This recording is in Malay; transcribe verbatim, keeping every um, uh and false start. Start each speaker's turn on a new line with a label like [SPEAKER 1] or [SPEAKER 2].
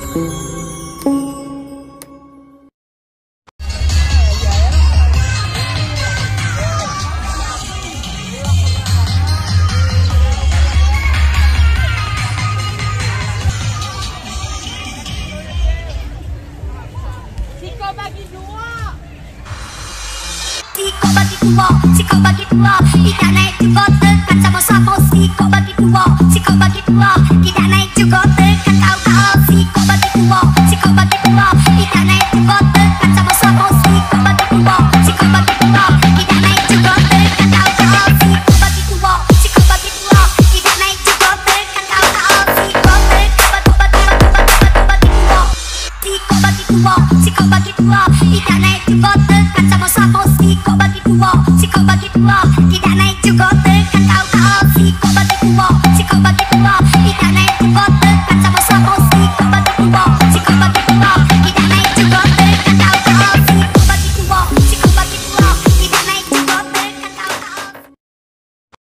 [SPEAKER 1] Siko bagi dua, siko bagi dua, tidak naik juga tekan sama-sama. Siko bagi dua, siko bagi dua, tidak naik juga tekan kau-kau. Siko bagi dua, siko bagi dua, tidak naik juga tekan sama-sama. Siko bagi dua, siko bagi dua, tidak naik juga tekan.